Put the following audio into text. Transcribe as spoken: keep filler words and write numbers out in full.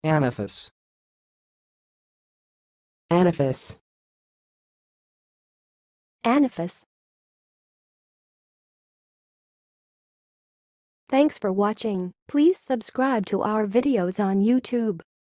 anaphase, anaphase, anaphase. Thanks for watching. Please subscribe to our videos on YouTube.